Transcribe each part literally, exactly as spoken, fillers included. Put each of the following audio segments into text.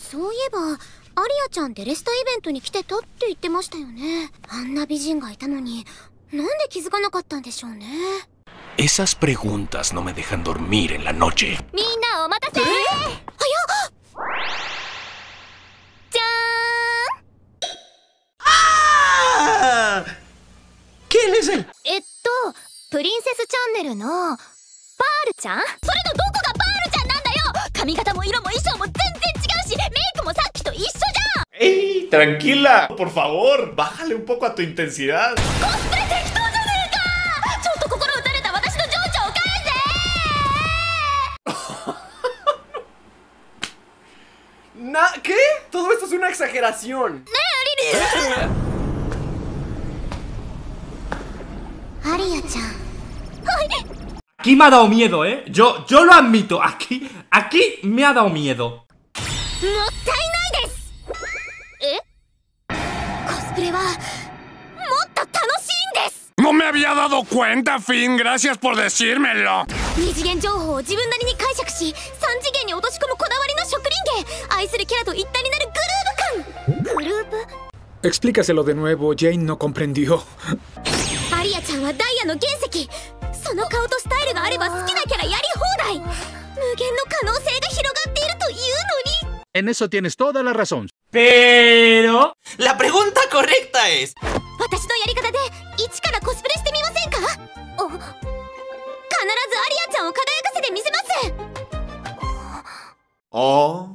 そういえばアリアちゃんデレスタイベントに来てたって言ってましたよね。あんな美人がいたのになんで気づかなかったんでしょうね。 Esas preguntas no me dejan dormir en la noche. みんなお待たせ。早っ。じゃーん。 ¡Ah! ¿Quién es él? えっとプリンセスチャンネルのパールちゃん。それのどこがパールちゃんなんだよ。髪型も色も衣装も全然違うし、メイクもさっきと一緒じゃん。 ¡Ey! Tranquila, por favor, bájale un poco a tu intensidad. コスプレ適当じゃねえか。ちょっと心打たれた私の情緒を返せ。 Na- ¿Qué? Todo esto es una exageración. アリアちゃん。はい。 Aquí me ha dado miedo, ¿eh? Yo, yo lo admito. Aquí, aquí me ha dado miedo. もったいないです。え？コスプレはもっと楽しいんです。 No me había dado cuenta, Finn. Gracias por decírmelo. 二次元情報を自分なりに解釈し三次元に落とし込むこだわりの職人芸。愛するキャラと一体になるグルーヴ感。グループ？ Explícaselo de nuevo, Jane no comprendió. アリアちゃんはダイヤの原石。その顔とスタイルがあれば好きなキャラやり放題。無限の可能性が広がっているというのに。 En eso tienes toda la razón. Pero... La pregunta correcta es... 私のやり方で一からコスプレしてみませんか？お、必ずアリアちゃんを輝かせてみせます。 Oh.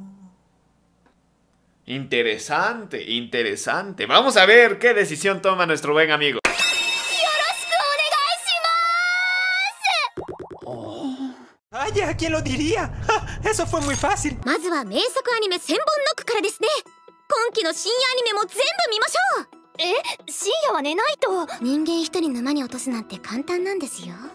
Interesante, interesante. Vamos a ver qué decisión toma nuestro buen amigo. ¡Vaya! ¿Quién lo diría? ¡Ja! ¡Eso fue muy fácil! まずは名作アニメ千本ノックからですね。今期の深夜アニメも全部見ましょう。え、深夜は寝ないと。人間一人沼に落とすなんて簡単なんですよ。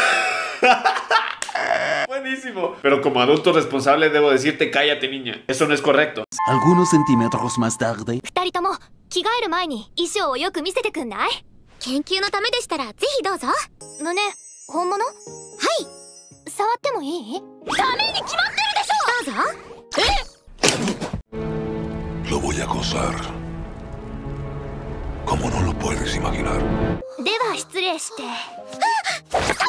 Buenísimo. Pero como adulto responsable debo decirte, cállate, niña. Eso no es correcto. Algunos centímetros más tarde. 二人とも着替える前に衣装をよく見せてくんない？研究のためでしたらぜひどうぞ。胸本物？はい。触ってもいい？ダメに決まってるでしょ。どうぞ。え？ Lo voy a gozar. Como no lo puedes imaginar. では失礼して。触るな！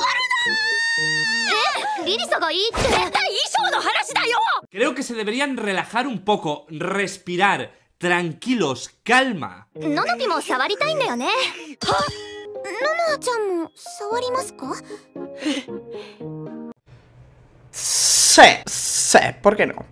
え、リリサがいいって。絶対衣装の話だよ。 Creo que se deberían relajar un poco, respirar, tranquilos, calma. ナナピも触りたいんだよね。はっ、ナナちゃんも触りますか？ Sí, sí, ¿por qué no?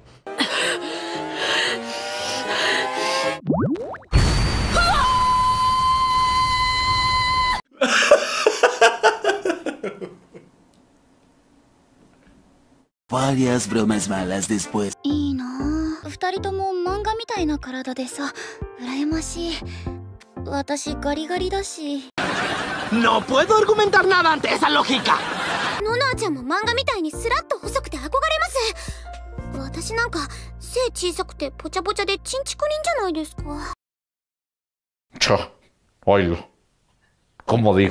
Varias bromas malas después. いいなあ。二人とも漫画みたいな体でさ、羨ましい。私ガリガリだし。 No puedo argumentar nada ante esa lógica. ノナちゃんも漫画みたいにスラッと細くて憧れます。私なんか背小さくてポチャポチャでチンチクリンじゃないですか。 Cho, oílo. ¿Cómo digo?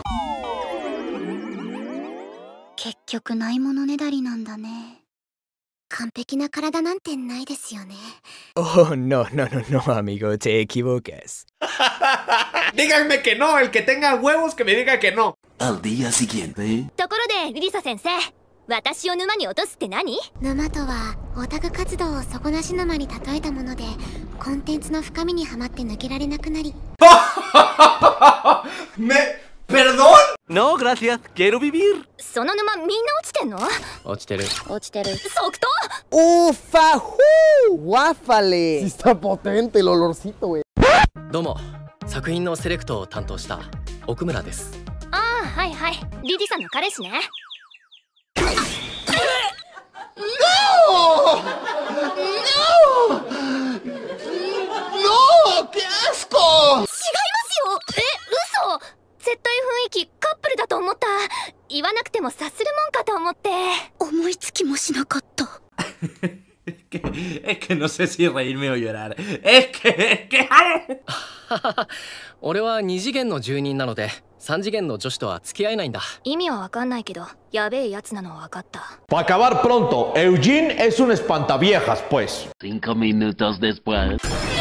結局ないものねだりなんだね。完璧な体なんてないですよね。 Oh, no, no, no, no, amigo, te equivocas. Díganme que no, el que tenga huevos que me diga que no. Al día siguiente. ところでリリサ先生、私を沼に落とすって何？沼とはオタク活動を底なし沼に例えたもので、コンテンツの深みにはまって抜けられなくなり。 ¿Me... perdón? No, gracias, quiero vivir. その沼みんな落ちてんの？ 落ちてる。 落ちてる。即答。 Ufa, ¡uh! ¡Guáfale! Sí está potente el olorcito, güey. どうも、作品のセレクトを担当した奥村です。 ああ、はいはい。リリさんの彼氏ね。 No! No! ¡Qué asco! 違いますよ。え、嘘。絶対雰囲気カップルだと思った。言わなくても察するもんかと思って。思いつきもしなかった。 Es que, es que no sé si reírme o llorar. Es que... Es que... 俺は二次元の住人なのでさん次元の女子とは付き合えないんだ。 意味はわかんないけど、やべえやつなのはわかった。 Para acabar pronto, Eugene es un espantaviejas, pues. Cinco minutos después.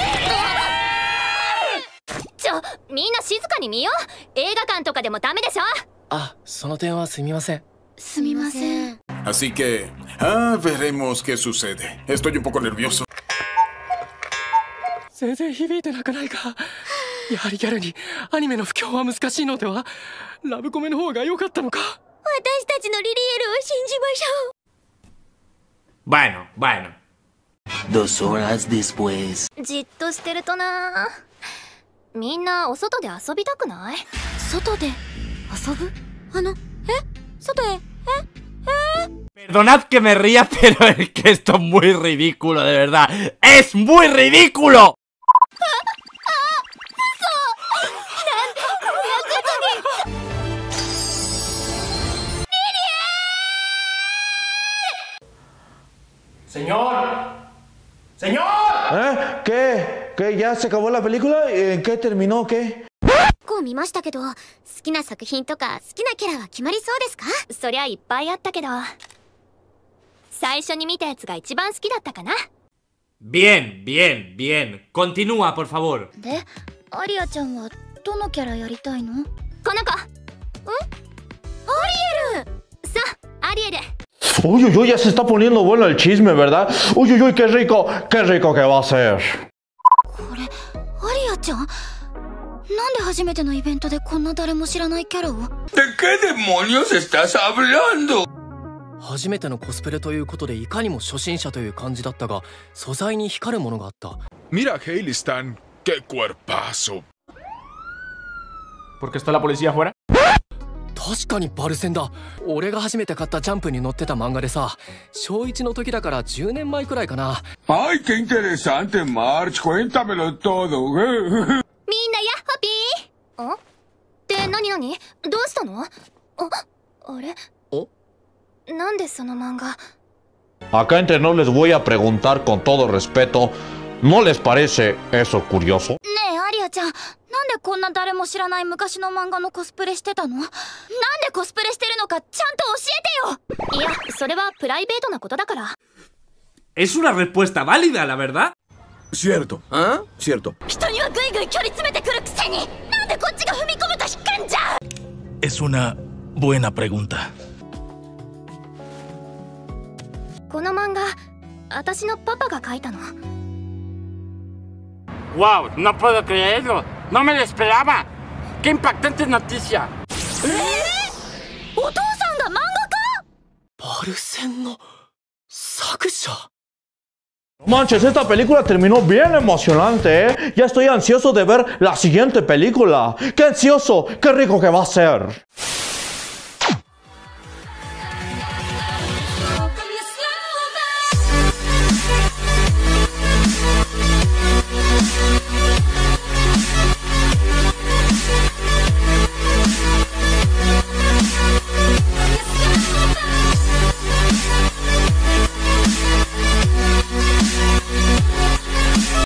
ちょ、みんな静かに見よう。映画館とかでもダメでしょ。 あ、その点はすみません。 すみません。 Así que, ah, veremos qué sucede. Estoy un poco nervioso. 全然響いてなくないか。やはりギャルにアニメの布教は難しいのでは。ラブコメの方が良かったのか。 私たちのリリエルを信じましょう。 Bueno, bueno. Dos horas después. じっとしてるとな。みんなお外で遊びたくない？外で遊ぶ？あの、え？外へ？え？え？ Perdonad que me ría, pero es que esto es muy ridículo, de verdad. ¡Es muy ridículo! Señor, señor. ¿Eh? ¿Qué? ¿Qué? ¿Ya se acabó la película? ¿En qué terminó? ¿Qué? こう見ましたけど、好きな作品とか好きなキャラは決まりそうですか？そりゃいっぱいあったけど、最初に見たやつが一番好きだったかな。 Bien, bien, bien. Continúa, por favor. で、アリアちゃんはどのキャラやりたいの？この子。ん？アリエル。さあ、アリエル。 Uy, uy, uy, ya se está poniendo bueno el chisme, ¿verdad? Uy, uy, uy, qué rico, qué rico que va a ser. これ、アリアちゃん？なんで初めてのイベントでこんな誰も知らないキャラを？ ¿De qué demonios estás hablando? 初めてのコスプレということでいかにも初心者という感じだったが、素材に光るものがあった。 Mira, Hailey Stan, qué cuerpazo. ¿Por qué está la policía afuera? 確かにバルセンだ。俺が初めて買ったジャンプに載ってた漫画でさ、小いちの時だからじゅうねんまえくらいかな。 Ay, qué interesante, March. Cuéntamelo todo. みんなヤッホピー。ん？って何何？どうしたの？あ、あれ？ お？ なんでその漫画？ Acá entre nos les voy a preguntar con todo respeto, ¿no les parece eso curioso? ねえアリアちゃん、なんでこんな誰も知らない昔の漫画のコスプレしてたの？なんでコスプレしてるのかちゃんと教えてよ。いや、それはプライベートなことだから。 Es una respuesta válida, la verdad. Cierto. ¿Ah? Cierto. 人にはグイグイ距離詰めてくるくせに、なんでこっちが踏み込むと引くんじゃ。 Es una buena pregunta. この漫画、私のパパが描いたの。 ¡Wow! ¡No puedo creerlo! ¡No me lo esperaba! ¡Qué impactante noticia! ¿Eh? ¿お父さんが漫画家？ バルセンの作者。 Manches, esta película terminó bien emocionante, ¿eh? Ya estoy ansioso de ver la siguiente película. ¡Qué ansioso! ¡Qué rico que va a ser!